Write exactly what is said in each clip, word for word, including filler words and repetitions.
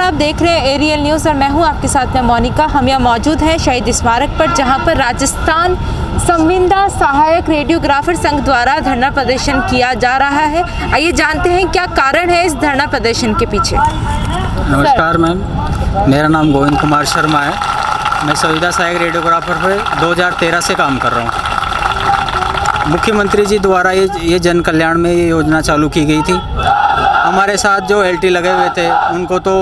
नमस्कार, आप देख रहे हैं एरियल न्यूज़ और मैं हूं आपके साथ में मोनिका। हम यहाँ मौजूद हैं शहीद स्मारक पर, जहां पर राजस्थान संविदा सहायक रेडियोग्राफर संघ द्वारा धरना प्रदर्शन किया जा रहा है। आइए जानते हैं क्या कारण है इस धरना प्रदर्शन के पीछे। नमस्कार मैम, मेरा नाम गोविंद कुमार शर्मा है। मैं संविदा सहायक रेडियोग्राफर पर दो हज़ार तेरह से काम कर रहा हूँ। मुख्यमंत्री जी द्वारा ये ये जन कल्याण में ये योजना चालू की गई थी। हमारे साथ जो एल टी लगे हुए थे उनको तो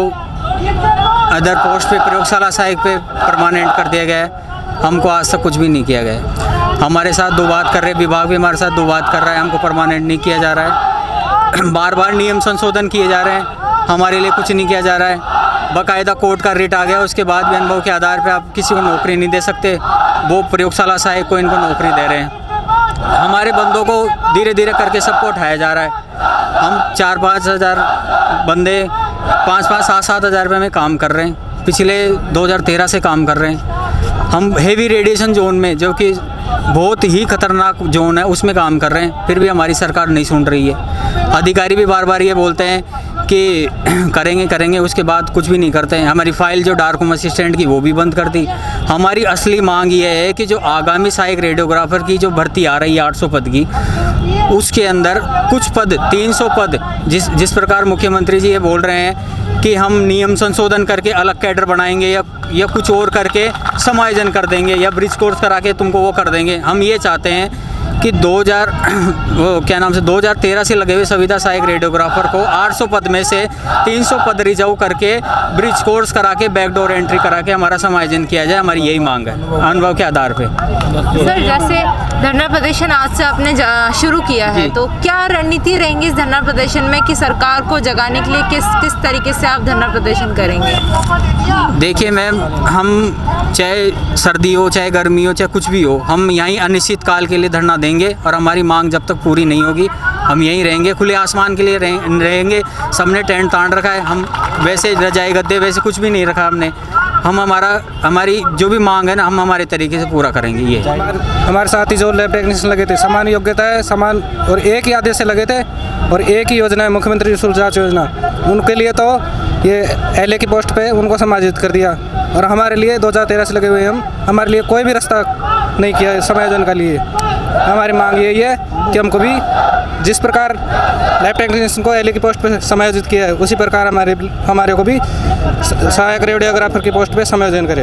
अदर पोस्ट पे प्रयोगशाला सहायक पे परमानेंट कर दिया गया है। हमको आज तक कुछ भी नहीं किया गया। हमारे साथ दो बात कर रहे, विभाग भी हमारे साथ दो बात कर रहा है, हमको परमानेंट नहीं किया जा रहा है। बार बार नियम संशोधन किए जा रहे हैं, हमारे लिए कुछ नहीं किया जा रहा है। बाकायदा कोर्ट का रिट आ गया, उसके बाद भी अनुभव के आधार पर आप किसी को नौकरी नहीं दे सकते। वो प्रयोगशाला सहायक को इनको नौकरी दे रहे हैं। हमारे बंदों को धीरे धीरे करके सबको उठाया जा रहा है। हम चार पाँच हज़ार बंदे पाँच पाँच सात सात हज़ार रुपये में काम कर रहे हैं। पिछले दो हज़ार तेरह से काम कर रहे हैं। हम हेवी रेडिएशन जोन में, जो कि बहुत ही खतरनाक जोन है, उसमें काम कर रहे हैं। फिर भी हमारी सरकार नहीं सुन रही है। अधिकारी भी बार बार ये बोलते हैं कि करेंगे करेंगे, उसके बाद कुछ भी नहीं करते हैं। हमारी फाइल जो डार्क रूम असिस्टेंट की वो भी बंद कर दी। हमारी असली मांग ये है कि जो आगामी सहायक रेडियोग्राफर की जो भर्ती आ रही है आठ सौ पद की, उसके अंदर कुछ पद तीन सौ पद जिस जिस प्रकार मुख्यमंत्री जी ये बोल रहे हैं कि हम नियम संशोधन करके अलग कैडर बनाएंगे या या कुछ और करके समायोजन कर देंगे या ब्रिज कोर्स करा के तुमको वो कर देंगे। हम ये चाहते हैं कि दो हज़ार वो क्या नाम से दो हज़ार तेरह से लगे हुए संविदा सहायक रेडियोग्राफर को आठ सौ पद में से तीन सौ पद रिजर्व करके ब्रिज कोर्स करा के बैकडोर एंट्री करा के हमारा समायोजन किया जाए। हमारी यही मांग है अनुभव के आधार पे। सर, जैसे धरना प्रदर्शन आज से आपने शुरू किया है, तो क्या रणनीति रहेंगी इस धरना प्रदर्शन में कि सरकार को जगाने के लिए किस किस तरीके से आप धरना प्रदर्शन करेंगे? देखिए मैम, हम चाहे सर्दी हो चाहे गर्मी हो चाहे कुछ भी हो, हम यहीं अनिश्चित काल के लिए धरना देंगे और हमारी मांग जब तक पूरी नहीं होगी हम यहीं रहेंगे। खुले आसमान के लिए रहेंगे। सबने टेंट तान रखा है, हम वैसे रजाई गद्दे वैसे कुछ भी नहीं रखा हमने। हम हमारा हमारी जो भी मांग है ना, हम हमारे तरीके से पूरा करेंगे। ये हमारे साथ ही जो लैब टेक्नीशियन लगे थे, समान योग्यता है, समान और एक ही आदेश से लगे थे और एक ही योजना है, मुख्यमंत्री निःशुल्क जांच योजना। उनके लिए तो ये एल ए की पोस्ट पे उनको समायोजित कर दिया और हमारे लिए दो हज़ार तेरह से लगे हुए हम हमारे लिए कोई भी रास्ता नहीं किया समायोजन का लिए। हमारी मांग यही है कि हमको भी जिस प्रकार लैब टेक्नीशियन को एल ए की पोस्ट पे समायोजित किया है, उसी प्रकार हमारे हमारे को भी सहायक रेडियोग्राफर की पोस्ट पे समायोजन करें।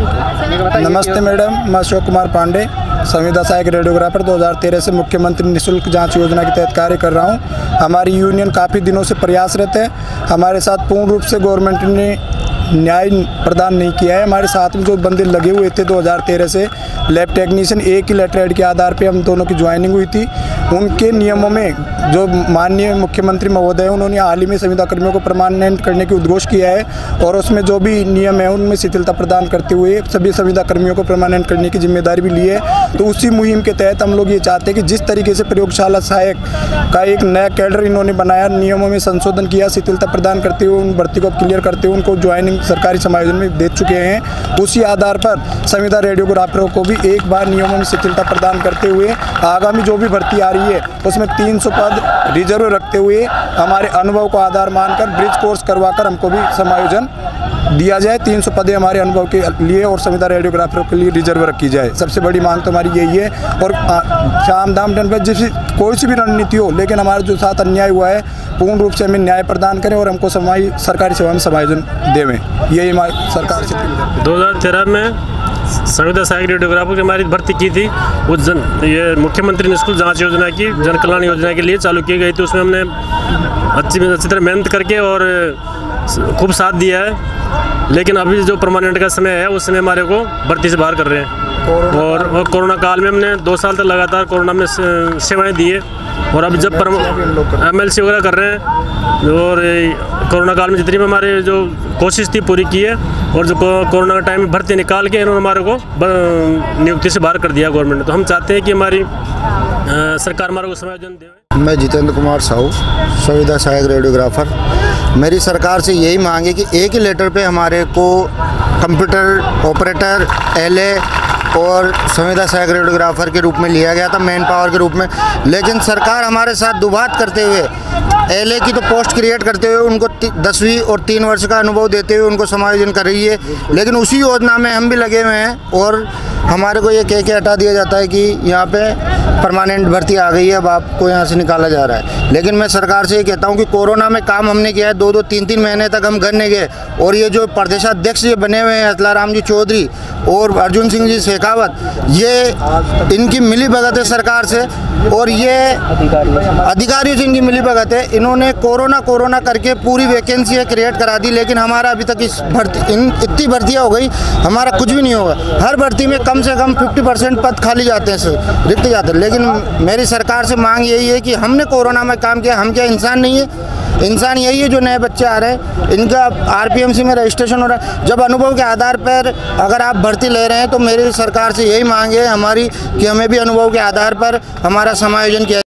नमस्ते मैडम, मैं अशोक कुमार पांडे, संविदा सहायक रेडियोग्राफर दो हज़ार तेरह से मुख्यमंत्री निःशुल्क जांच योजना के तहत कार्य कर रहा हूं। हमारी यूनियन काफ़ी दिनों से प्रयासरत है। हमारे साथ पूर्ण रूप से गवर्नमेंट ने न्याय प्रदान नहीं किया है। हमारे साथ में जो बंदे लगे हुए थे दो हज़ार तेरह से लैब टेक्नीशियन, एक ही लेटर हेड के आधार पे हम दोनों की ज्वाइनिंग हुई थी। उनके नियमों में जो माननीय मुख्यमंत्री महोदय उन्होंने हाल ही में संविदा कर्मियों को परमानेंट करने की उद्घोष किया है और उसमें जो भी नियम है उनमें शिथिलता प्रदान करते हुए सभी संविदा कर्मियों को परमानेंट करने की जिम्मेदारी भी ली है। तो उसी मुहिम के तहत हम लोग ये चाहते हैं कि जिस तरीके से प्रयोगशाला सहायक का एक नया कैडर इन्होंने बनाया, नियमों में संशोधन किया, शिथिलता प्रदान करते हुए उन भर्ती को क्लियर करते हुए उनको ज्वाइनिंग सरकारी समायोजन में दे चुके हैं, उसी आधार पर संविदा रेडियोग्राफरों को भी एक बार नियमों में शिथिलता प्रदान करते हुए आगामी जो भी भर्ती आ रही है उसमें तीन सौ पद रिजर्व रखते हुए हमारे अनुभव को आधार मानकर ब्रिज कोर्स करवाकर हमको भी समायोजन दिया जाए। तीन सौ पदें हमारे अनुभव के लिए और संविदा रेडियोग्राफरों के लिए रिजर्व रखी जाए। सबसे बड़ी मांग तो हमारी यही है। और शाम दाम टन पर जिस कोई सी भी रणनीति हो, लेकिन हमारे जो साथ अन्याय हुआ है पूर्ण रूप से हमें न्याय प्रदान करें और हमको समाई सरकारी सेवा में समायोजन देवें। यही हमारी सरकार से। दो हज़ार तेरह में संविदा सहायक रेडियोग्राफर की हमारी भर्ती की थी, वो जन ये मुख्यमंत्री निःशुल्क जांच योजना की जन कल्याण योजना के लिए चालू की गई थी। उसमें हमने अच्छी अच्छी तरह मेहनत करके और खूब साथ दिया है। लेकिन अभी जो परमानेंट का समय है उस समय हमारे को भर्ती से बाहर कर रहे हैं। और, और कोरोना काल में हमने दो साल तक लगातार कोरोना में सेवाएं दी है और अब जब एम एल सी वगैरह कर रहे हैं और कोरोना काल में जितनी भी हमारे जो कोशिश थी पूरी की है और जो कोरोना का टाइम में भर्ती निकाल के इन्होंने हमारे को नियुक्ति से बाहर कर दिया गवर्नमेंट ने। तो हम चाहते हैं कि हमारी आ, सरकार हमारे को समायोजन दे। मैं जितेंद्र कुमार साहू, संविदा सहायक रेडियोग्राफर। मेरी सरकार से यही मांग है कि एक ही लेटर पे हमारे को कंप्यूटर ऑपरेटर, एल ए और संविदा सहायक रेडियोग्राफर के रूप में लिया गया था, मैन पावर के रूप में। लेकिन सरकार हमारे साथ दुबात करते हुए एल ए की तो पोस्ट क्रिएट करते हुए उनको दसवीं और तीन वर्ष का अनुभव देते हुए उनको समायोजन कर रही है, लेकिन उसी योजना में हम भी लगे हुए हैं और हमारे को ये कह के हटा दिया जाता है कि यहाँ पे परमानेंट भर्ती आ गई है, अब आपको यहाँ से निकाला जा रहा है। लेकिन मैं सरकार से ये कहता हूँ कि कोरोना में काम हमने किया है, दो दो तीन तीन महीने तक हम घर नहीं गए, और ये जो प्रदेशाध्यक्ष ये बने हुए हैं अतलाराम जी चौधरी और अर्जुन सिंह जी शेखावत, ये इनकी मिली भगत है सरकार से, और ये अधिकारियों से इनकी मिली भगत है। इन्होंने कोरोना कोरोना करके पूरी वैकेंसी क्रिएट करा दी, लेकिन हमारा अभी तक इस भर्ती इन इतनी भर्तियाँ हो गई, हमारा कुछ भी नहीं होगा। हर भर्ती में कम से कम पचास परसेंट पद खाली जाते हैं, रिक्त जाते हैं। लेकिन मेरी सरकार से मांग यही है कि हमने कोरोना में काम किया, हम क्या इंसान नहीं है? इंसान यही है जो नए बच्चे आ रहे हैं, इनका आर पी एम सी में रजिस्ट्रेशन हो रहा है। जब अनुभव के आधार पर अगर आप भर्ती ले रहे हैं तो मेरी सरकार से यही मांग है हमारी कि हमें भी अनुभव के आधार पर हमारा समायोजन किया